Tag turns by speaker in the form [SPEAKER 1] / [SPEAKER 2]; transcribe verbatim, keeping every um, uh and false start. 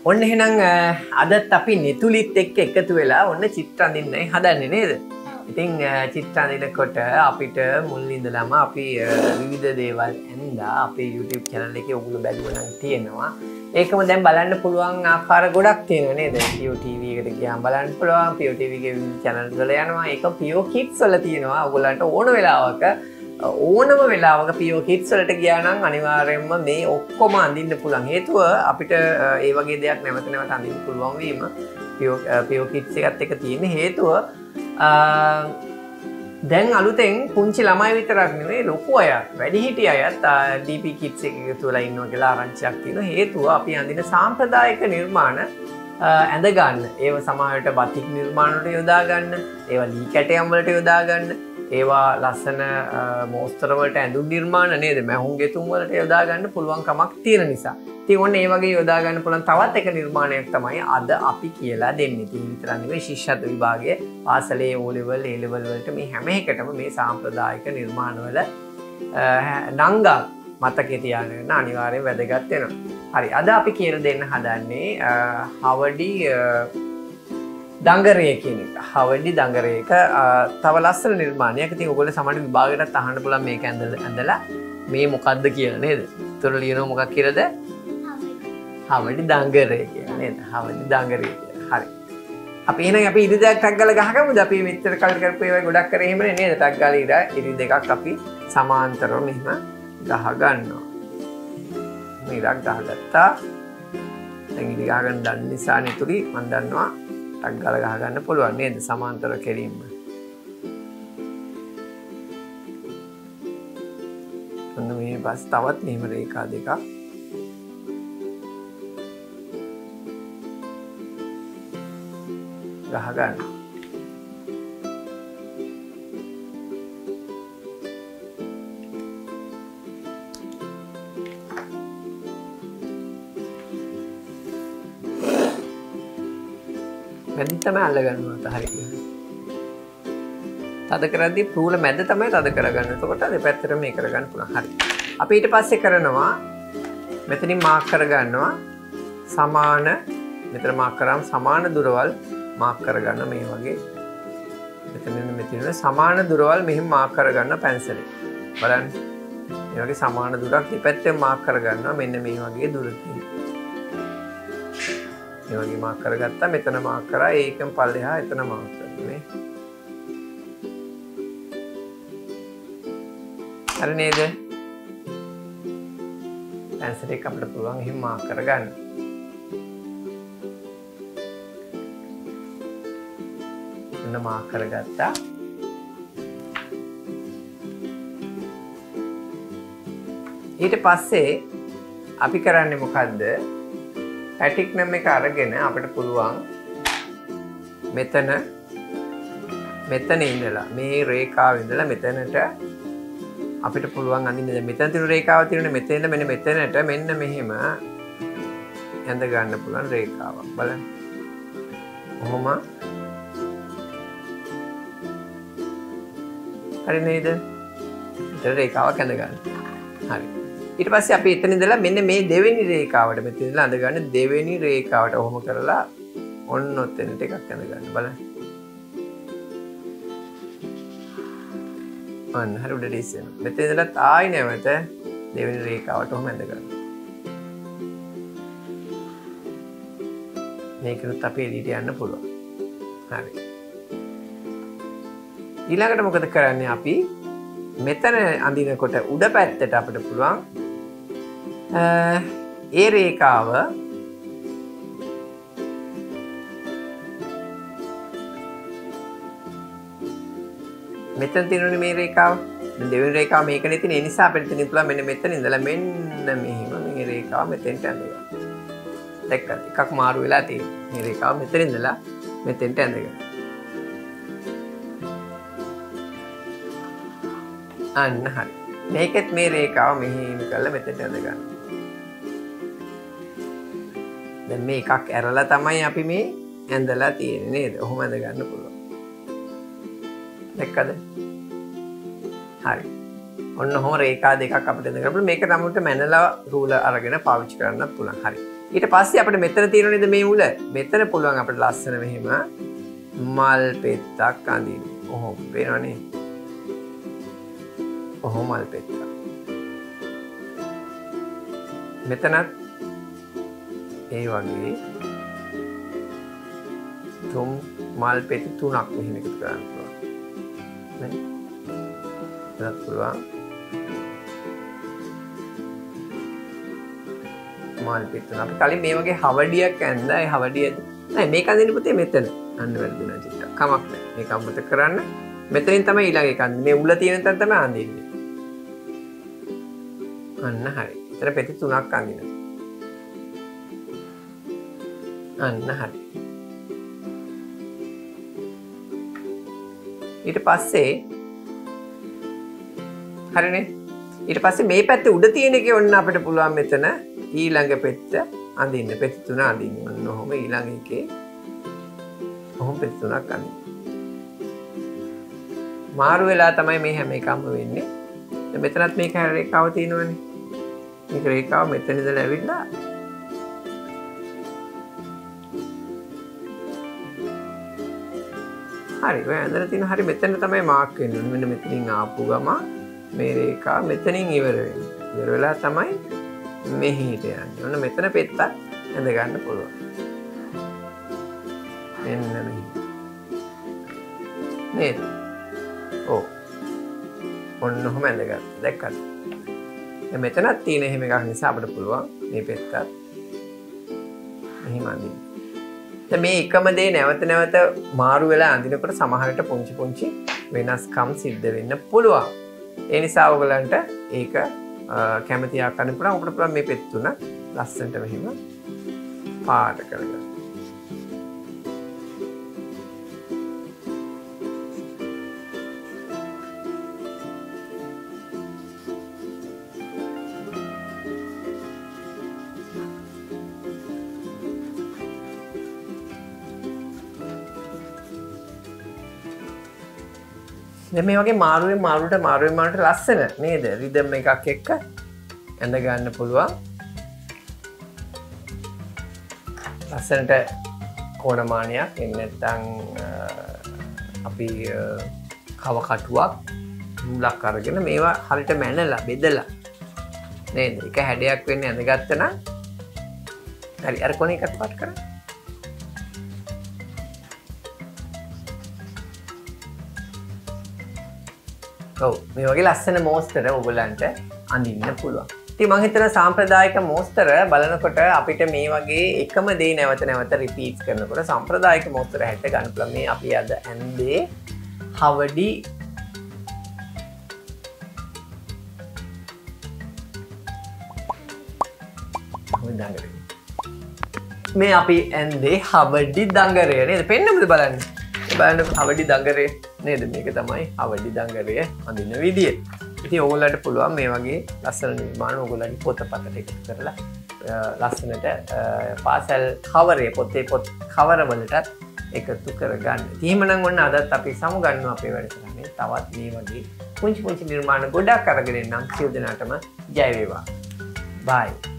[SPEAKER 1] ඔන්න එහෙනම් අදත් අපි නිතුලිත් එක්ක එකතු වෙලා ඔන්න චිත්‍ර අඳින්නයි හදන්නේ නේද? ඉතින් චිත්‍ර අඳිනකොට අපිට මුල් ඉඳලම අපි විවිධ දේවල් ඇඳලා අපේ YouTube channel එකේ ඔයගොල්ලෝ බැලුවා නම් තියෙනවා. ඒකම දැන් බලන්න පුළුවන් ආකාර ගොඩක් තියෙනවා නේද? P O T V එකට ගියාම බලන්න පුළුවන්. P O T V ගේ channel වල යනවා. ඒක P O Kids වල තියෙනවා. ඔයගොල්ලන්ට ඕන වෙලාවක ඕනම වෙලාවක P O Kids වලට ගියා නම් අනිවාර්යයෙන්ම මේ ඔක්කොම අඳින්න පුළුවන්. හේතුව අපිට ඒ වගේ දෙයක් නැවත නැවත අඳින්න පුළුවන් වීම P O Kids එකත් එක්ක තියෙන හේතුව දැන් අලුතෙන් පුංචි ළමයි විතරක් නෙවෙයි ලොකු අයත් වැඩිහිටිය අයත් D P Kids එක එකතු වෙලා ඉන්නවා කියලා ආරංචියක් තියෙනවා. හේතුව අපි අඳින සාම්ප්‍රදායික නිර්මාණ ඇඳ ගන්න. ඒව සමහරවිට බතික් නිර්මාණ වලට යොදා ගන්න, ඒවා ලී කැටයම් වලට යොදා ගන්න, ඒවා ලස්සන මෝස්තර වලට ඇඳුම් නිර්මාණ නේද? මැහුම් ගෙතුම් වලට යොදා ගන්න පුළුවන් කමක් තියෙන නිසා. ඉතින් ඔන්න ඒ වගේ යොදා ගන්න පුළුවන් තවත් එක නිර්මාණයක් තමයි අද අපි කියලා දෙන්නේ. ඉතින් විතර නෙවෙයි ශිෂ්‍යත්ව විභාගයේ පාසලේ O level A level වලට මේ හැම එකටම මේ සාම්ප්‍රදායික නිර්මාණ වල නංගා මතකේ තියාගෙන අනිවාර්යෙන් වැදගත් වෙනවා. හරි අද අපි කියලා දෙන්න හදන්නේ හවඩි දඟරය කියන එක. හවඩි දඟරයක තව ලස්සන නිර්මාණයක්. ඉතින් ඔයගොල්ලෝ සමහර විභාගයකට අහන්න පුළුවන් මේක ඇඳලා මේ මොකද්ද කියලා නේද? උතර ලියනවා මොකක් කියලාද? හවඩි දඟරය කියලා නේද? හවඩි දඟරය කියලා. හරි. අපි එහෙනම් අපි ඉරි දෙකක් ටක් ගාලා ගහගමුද? අපි මෙච්චර කල් කරපු ඒවා ගොඩක් කරේ එහෙමනේ නේද? ටක් ගාලා ඉර ඉරි දෙකක් අපි සමාන්තරව මෙහෙම ගහ ගන්නවා. මේ ඉරක් ගහගත්තා. දැන් ඉරි ගහගන්න දන්න නිසා නිතුරි මම දන්නවා ටක් ගාලා ගහ ගන්න පුළුවන් නේද? සමාන්තර කෙලින්ම. ඔන්න මේ පස් තවත් මෙහෙම රේඛා දෙකක් ගහ ගන්න. මැදින් තමයි අල්ල ගන්නවා හරියට. තද කරද්දී පූල මැද තමයි තද කරගන්න. එතකොට දෙපැත්තටම මේ කරගන්න පුළුවන්. හරි. අපි ඊට පස්සේ කරනවා මෙතනින් මාක් කරගන්නවා සමාන මෙතන මාක් කරාම සමාන දුරවල් මාක් කරගන්න මේ වගේ. මෙතනින් මෙතන සමාන දුරවල් මෙහෙම මාක් කරගන්න පැන්සලෙන්. බලන්න. මේ වගේ සමාන දුරක් දෙපැත්තෙන් මාක් කරගන්නවා මෙන්න මේ වගේ දුරකින්. මේ වගේ මාක් කරගත්තා මෙතන මාක් කරා ඒකෙන් පල්ලෙහා එතන මාක් කරනවා නේ. හරි නේද? පැන්සල් එක අපිට පුළුවන් එහෙම මාක් කරගන්න. ඔන්න මාක් කරගත්තා. ඊට පස්සේ අපි කරන්නේ මොකද්ද? පැටික් නම් එක අරගෙන අපිට පුළුවන් මෙතන මෙතන ඉඳලා මේ රේඛාව ඉඳලා මෙතනට අපිට පුළුවන් අඳින්න. දැන් මෙතන තියෙන රේඛාව තියෙනනේ මෙතන ඉඳලා මෙන්න මෙතනට මෙන්න මෙහෙම ඇඳ ගන්න පුළුවන් රේඛාවක් බලන්න. කොහොම හරි නේද? මෙතන රේඛාවක් ඇඳ ගන්න. හරි. ඊට පස්සේ අපි එතන ඉඳලා මෙන්න මේ දෙවෙනි රේඛාවට මෙතන ඉඳලා අඳ ගන්න දෙවෙනි රේඛාවට ඔහොම කරලා ඔන්න ඔතනට එකක් ඇඳ ගන්න බලන්න. අන්න හරි උඩට ඉස්සෙනවා. මෙතන ඉඳලා ආයි නැවත දෙවෙනි රේඛාවට ඔහොම ඇඳ ගන්න. මේකෙත් අපි එළියට යන්න පුළුවන්. හරි. ඊළඟට මොකද කරන්නේ අපි මෙතන අඳිනකොට උඩ පැත්තට අපිට පුළුවන් ඒ රේඛාව මෙතන තියෙනුනේ මේ රේඛාව. දැන් දෙවෙනි රේඛාව මේකනේ තියෙන. ඒ නිසා අපිට තියෙන පුළුවන් මෙන්න මෙතන ඉඳලා මෙන්න මෙහෙම මේ රේඛාව මෙතෙන්ට ඇඳගන්න. දැක්කද? එකක් මාරු වෙලා තියෙනවා. මේ රේඛාව මෙතන ඉඳලා මෙතෙන්ට ඇඳගන්න. අන්න හරි. මේකෙත් මේ රේඛාව මෙහෙම කරලා මෙතෙන්ට ඇඳගන්න. දැන් මේ එකක් ඇරලා තමයි අපි මේ ඇඳලා තියෙන්නේ නේද? ඔහොම ඇඳ ගන්න පුළුවන්. දැක්කද? හරි. ඔන්න ඔහොම රේඛා දෙකක් අපිට ඇඳ ගන්න පුළුවන්. මේක තමයි මැනලා රූලර් අරගෙන පාවිච්චි කරන්නත් පුළුවන්. හරි. ඊට පස්සේ අපිට මෙතන තියෙන නේද මේ උල. මෙතන පුළුවන් අපිට ලස්සන මෙහෙම මල් පෙත්තක් අඳින්න. ඔහොම වෙනවනේ. ඔහොම මල් පෙත්තක්. මෙතනත් ඒ වගේ තුම් මල් පෙති තුනක් මෙහෙම එකතු කරන්න පුළුවන්. නේ? ඒත් පුළුවන්. මල් පෙති තුන. අපි කලින් මේ වගේ හවඩියක් ඇඳලා ඒ හවඩිය නෑ මේක අඳින්න පුතේ මෙතන. අන්න වැරදුනා චිත්ත. කමක් නෑ. මේක අම්මත කරන්න. මෙතනින් තමයි ඊළඟ එක අඳින්නේ. මේ උල තියෙන තැන තමයි අඳින්නේ. අන්න හරි. එතන පෙති තුනක් අඳිනවා. අන්න හරි. ඊට පස්සේ හරිනේ. ඊට පස්සේ මේ පැත්තේ උඩ තියෙන එකේ ඔන්න අපිට පුළුවන් මෙතන ඊළඟ පෙත්ත අඳින්න. පෙති තුන අඳින්න. ඔන්න ඔහොම ඊළඟ එකේ ඔහොම පෙති තුනක් අඳින්න. මාරු වෙලා තමයි මේ හැම එකක්ම වෙන්නේ. දැන් මෙතනත් මේක රේඛාව තියෙනවනේ. මේක රේඛාව මෙතන ඉඳලා ඇවිල්ලා හරි ඔය ඇඳලා තියෙන හරි මෙතන තමයි මාක් වෙන්නේ. මෙන්න මෙතනින් ආපු ගම මේ රේඛාව මෙතනින් ඉවර වෙන්නේ. ඉවර වෙලා තමයි මෙහෙට යන්නේ. ඔන්න මෙතන පෙත්තක් ඇඳ ගන්න පුළුවන්. මෙන්න මෙහෙ. නේද? ඔව්. ඔන්න ඔහොම ඇඳගත්තා. දැක්කද? දැන් මෙතනක් තියෙන එහෙම එකක් නිසා අපිට පුළුවන් මේ පෙත්තත් මෙහෙම අඳින්න. දැන් මේ එකම දේ නැවත නැවත මාරු වෙලා අඳිනකොට සමහරට පුංචි පුංචි වෙනස්කම් සිද්ධ වෙන්න පුළුවන්. ඒ නිසා ඔයගලන්ට ඒක කැමති ආකාරයෙන් පුළුවන්. ඔබට පුළුවන් මේ පෙත් තුන ලස්සනට මෙහෙම පාට කරගන්න. දැන් මේ වගේ මාරුවෙන් මාරුවට මාරුවෙන් මාරුවට ලස්සන නේද? රිද්ම් එකක් එක්ක ඇඳ ගන්න පුළුවන්. ලස්සනට කෝණමානයක් එන්න නැත්නම් අපි කව කටුවක් නූලක් අරගෙන මේවා හරියට මැනලා බෙදලා නේද? එක හැඩයක් වෙන්නේ ඇඳගත්තා නම් හරි අර කොනේ එකත් පාට කරා. ඔව් මේ වගේ ලස්සන මෝස්තර ඔයගලන්ට අඳින්න පුළුවන්. ඉතින් මම හිතනවා සාම්ප්‍රදායික මෝස්තර බලනකොට අපිට මේ වගේ එකම දේ නැවත නැවත රිපීට් කරනකොට සාම්ප්‍රදායික මෝස්තර හැට ගන්න පුළුවන්. මේ අපි අද ඇඳේ හවඩි දඟරය. මේ අපි ඇඳේ හවඩි දඟරය නේද? පෙන්නමුද බලන්න. බලන්න හවඩි දඟරය නේද? මේක තමයි හවඩි දඟරය අඳින විදිය. ඉතින් ඕගොල්ලන්ට පුළුවන් මේ වගේ ලස්සන නිර්මාණ ඕගොල්ලන්ගේ පොතපතට එකතු කරලා ලස්සනට පාසල් කවරේ පොතේ පොත් කවර වලටත් එකතු කරගන්න. ඉතින් එහෙමනම් ඔන්න අදත් අපි සමු ගන්නවා අපේ වැඩසටහනේ. තවත් මේ වගේ පුංචි පුංචි නිර්මාණ ගොඩක් අරගෙන එන්නම්. සියලු දෙනාටම ජය වේවා. බයි.